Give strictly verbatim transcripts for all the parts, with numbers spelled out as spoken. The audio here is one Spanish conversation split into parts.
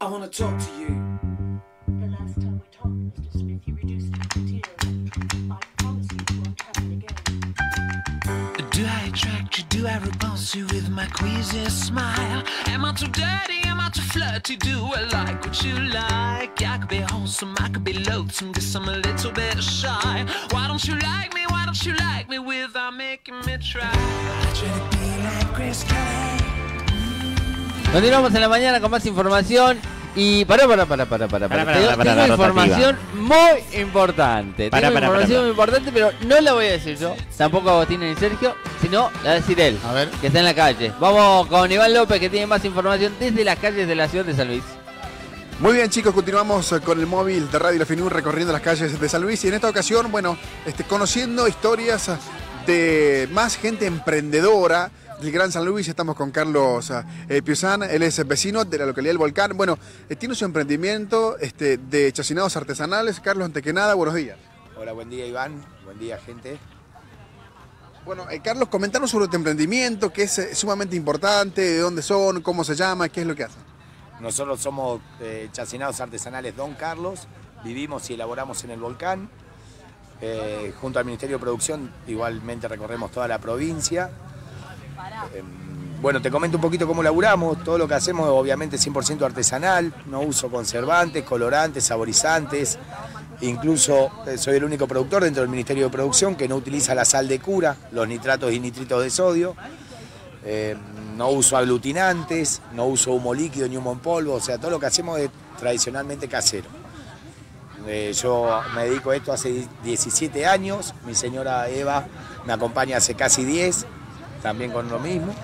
I wanna talk to you. The last time we talked, Mister Smith, you reduced it to tears. I promise you you won't happen again. Do I attract you? Do I repulse you with my queasy smile? Am I too dirty? Am I too flirty? Do I like what you like? I could be wholesome, I could be loathsome, guess I'm a little bit shy. Why don't you like me? Why don't you like me without making me try? I try to be like Chris Kelly. Continuamos en la mañana con más información. Y para, para, para, para, para, para, para, tengo, para, para, tengo la información muy importante. Para, tengo para, información para, para. muy importante, pero no la voy a decir yo, tampoco Agustín ni Sergio, sino la va a decir él, A ver. que está en la calle. Vamos con Iván López, que tiene más información desde las calles de la ciudad de San Luis. Muy bien, chicos, continuamos con el móvil de Radio La F N U recorriendo las calles de San Luis y en esta ocasión, bueno, este, conociendo historias de más gente emprendedora del Gran San Luis. Estamos con Carlos eh, Piusán, él es vecino de la localidad del Volcán. Bueno, eh, tiene su emprendimiento este, de chacinados artesanales. Carlos, antes que nada, buenos días. Hola, buen día Iván, buen día gente. Bueno, eh, Carlos, comentanos sobre tu emprendimiento, que es eh, sumamente importante, de dónde son, cómo se llama, qué es lo que hacen. Nosotros somos eh, chacinados artesanales Don Carlos, vivimos y elaboramos en el Volcán. Eh, junto al Ministerio de Producción igualmente recorremos toda la provincia. Eh, bueno, te comento un poquito cómo laburamos. Todo lo que hacemos obviamente cien por ciento artesanal, no uso conservantes, colorantes, saborizantes. Incluso eh, soy el único productor dentro del Ministerio de Producción que no utiliza la sal de cura, los nitratos y nitritos de sodio. Eh, no uso aglutinantes, no uso humo líquido ni humo en polvo, o sea, todo lo que hacemos es tradicionalmente casero. Eh, yo me dedico a esto hace diecisiete años, mi señora Eva me acompaña hace casi diez, también con lo mismo.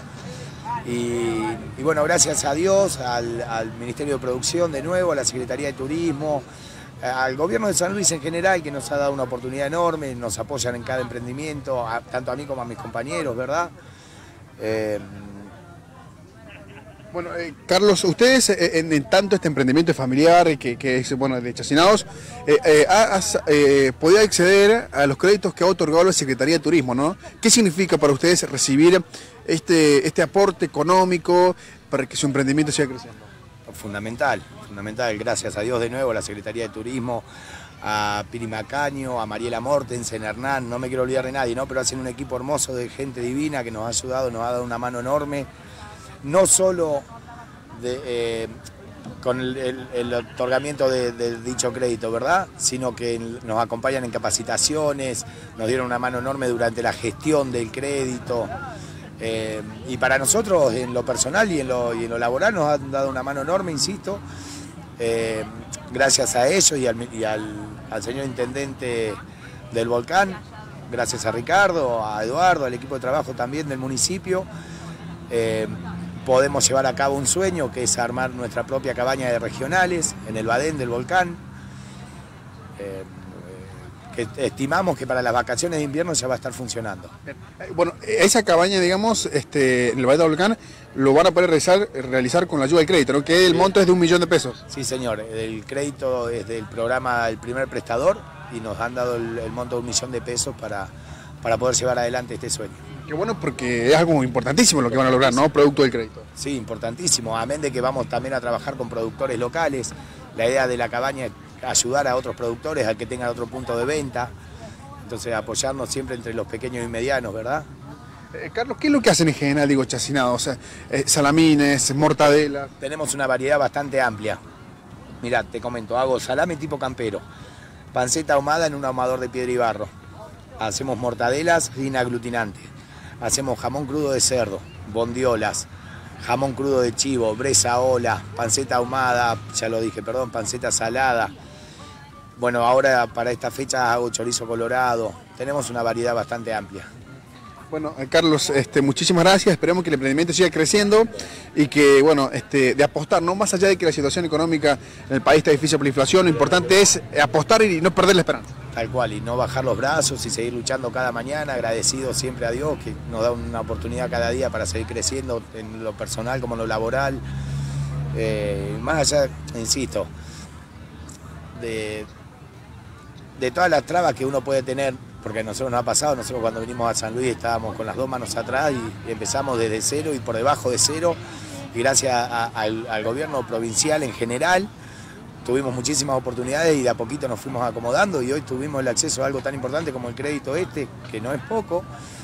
Y, y bueno, gracias a Dios, al, al Ministerio de Producción de nuevo, a la Secretaría de Turismo, al gobierno de San Luis en general, que nos ha dado una oportunidad enorme, nos apoyan en cada emprendimiento, a, tanto a mí como a mis compañeros, ¿verdad? Eh, Bueno, eh, Carlos, ustedes eh, en, en tanto este emprendimiento familiar eh, que, que es bueno de chacinados, eh, eh, has eh, podido acceder a los créditos que ha otorgado la Secretaría de Turismo, ¿no? ¿Qué significa para ustedes recibir este, este aporte económico para que su emprendimiento siga creciendo? Fundamental, fundamental, gracias a Dios de nuevo, a la Secretaría de Turismo, a Piri Macaño, a Mariela Mortensen, Hernán, no me quiero olvidar de nadie, ¿no? Pero hacen un equipo hermoso de gente divina que nos ha ayudado, nos ha dado una mano enorme. No solo de, eh, con el, el, el otorgamiento de, de dicho crédito, ¿verdad? Sino que nos acompañan en capacitaciones, nos dieron una mano enorme durante la gestión del crédito. Eh, y para nosotros, en lo personal y en lo, y en lo laboral, nos han dado una mano enorme, insisto. Eh, gracias a ellos y, al, y al, al señor intendente del Volcán, gracias a Ricardo, a Eduardo, al equipo de trabajo también del municipio. Eh, Podemos llevar a cabo un sueño que es armar nuestra propia cabaña de regionales en el Badén del Volcán. Eh, que estimamos que para las vacaciones de invierno ya va a estar funcionando. Bueno, esa cabaña, digamos, este, en el Valle del Volcán, lo van a poder realizar, realizar con la ayuda del crédito, ¿no? Que el monto es de un millón de pesos. Sí, señor. El crédito es del programa El Primer Prestador y nos han dado el, el monto de un millón de pesos para, para poder llevar adelante este sueño. Qué bueno, porque es algo importantísimo lo que van a lograr, ¿no? Producto del crédito. Sí, importantísimo. Amén de que vamos también a trabajar con productores locales. La idea de la cabaña es ayudar a otros productores a que tengan otro punto de venta. Entonces, apoyarnos siempre entre los pequeños y medianos, ¿verdad? Eh, Carlos, ¿qué es lo que hacen en general, digo, chacinados? O sea, eh, salamines, mortadela. Tenemos una variedad bastante amplia. Mirá, te comento, hago salame tipo campero, panceta ahumada en un ahumador de piedra y barro. Hacemos mortadelas sin aglutinante. Hacemos jamón crudo de cerdo, bondiolas, jamón crudo de chivo, bresaola, panceta ahumada, ya lo dije, perdón, panceta salada. Bueno, ahora para esta fecha hago chorizo colorado. Tenemos una variedad bastante amplia. Bueno, eh, Carlos, este, muchísimas gracias. Esperemos que el emprendimiento siga creciendo y que, bueno, este, de apostar, no más allá de que la situación económica en el país está difícil por la inflación, lo importante es apostar y no perder la esperanza. Tal cual, y no bajar los brazos y seguir luchando cada mañana, agradecido siempre a Dios que nos da una oportunidad cada día para seguir creciendo en lo personal como en lo laboral. Eh, más allá, insisto, de, de todas las trabas que uno puede tener, porque a nosotros nos ha pasado, nosotros cuando vinimos a San Luis estábamos con las dos manos atrás y, y empezamos desde cero y por debajo de cero, y gracias a- al, al gobierno provincial en general tuvimos muchísimas oportunidades y de a poquito nos fuimos acomodando y hoy tuvimos el acceso a algo tan importante como el crédito este, que no es poco.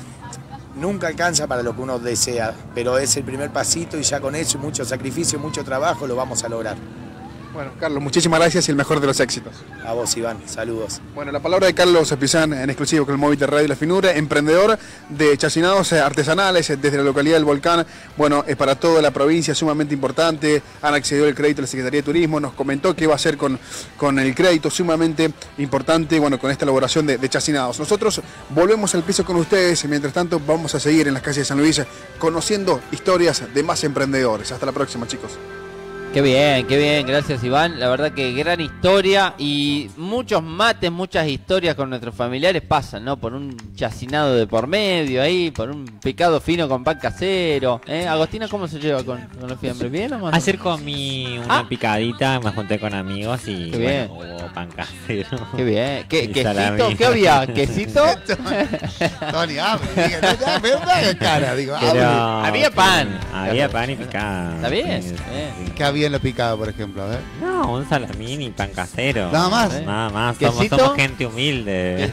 Nunca alcanza para lo que uno desea, pero es el primer pasito y ya con eso, mucho sacrificio, mucho trabajo, lo vamos a lograr. Bueno, Carlos, muchísimas gracias y el mejor de los éxitos. A vos, Iván, saludos. Bueno, la palabra de Carlos Pizán en exclusivo con el móvil de Radio La Finura, emprendedor de chacinados artesanales desde la localidad del Volcán. Bueno, es para toda la provincia sumamente importante. Han accedido al crédito de la Secretaría de Turismo. Nos comentó qué va a hacer con, con el crédito sumamente importante, bueno, con esta elaboración de, de chacinados. Nosotros volvemos al piso con ustedes. Mientras tanto, vamos a seguir en las calles de San Luis conociendo historias de más emprendedores. Hasta la próxima, chicos. Qué bien, qué bien, gracias Iván. La verdad que gran historia y muchos mates, muchas historias con nuestros familiares pasan, ¿no? Por un chacinado de por medio ahí, por un picado fino con pan casero. ¿Eh? Agostina, ¿cómo se lleva con, con los fiambres? ¿Bien o más? Ayer comí una Ah. picadita, me junté con amigos y Qué bien. bueno, hubo pan casero. Qué bien. ¿Qué, Y ¿Quesito? salami. ¿Qué había? ¿Quesito? Tony, abre, diga, no, no, pero no haga cara, digo, Pero- abre. Había pan. Había pan y picada. Está bien, Sí, bien. sí. ¿Qué había en lo picado, por ejemplo? A ver. No, un salamín y pan casero. Nada más. Nada más. Somos, ¿Quesito? somos gente humilde.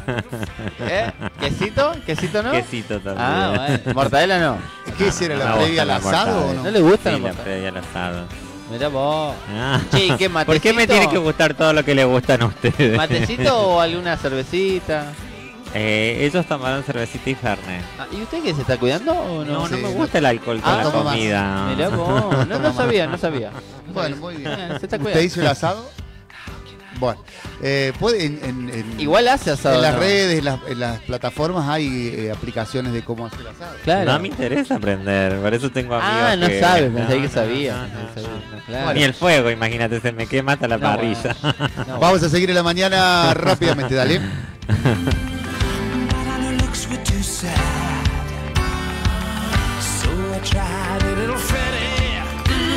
¿Eh? ¿Quesito? ¿Quesito no? Quesito también. Ah, bueno. ¿Mortadela no? ¿Qué hiciera No la me previa al gusta la asado o mortadela. no? ¿No le gusta Sí, la la mortadela? previa al asado. Mirá vos. Ah. Che, ¿y qué, ¿Por qué me matecito? tiene que gustar todo lo que le gustan a ustedes? ¿Matecito o alguna cervecita? Eh, ellos tomaron cervecita y fernet. Ah, ¿y usted qué se está cuidando o no? No, no Sí, me no. gusta el alcohol con Ah, la toma más. comida. Mirá vos, no, no sabía, no sabía. Bueno, muy bien. Eh, se está ¿Usted cuidando. hizo el asado? Bueno, eh, puede en, en- en- Igual hace asado. en las ¿no? redes, en las, en las plataformas hay eh, aplicaciones de cómo hacer asado. Claro. No me interesa aprender, por eso tengo amigos. Ah, no que- sabe, pensé no, que no, sabía. no, pensé que no, sabía. no. Claro. Ni el fuego, imagínate, se me quema hasta la No, parrilla. No, Vamos a seguir en la mañana rápidamente, dale. But all her looks were too sad. So I tried a little friend.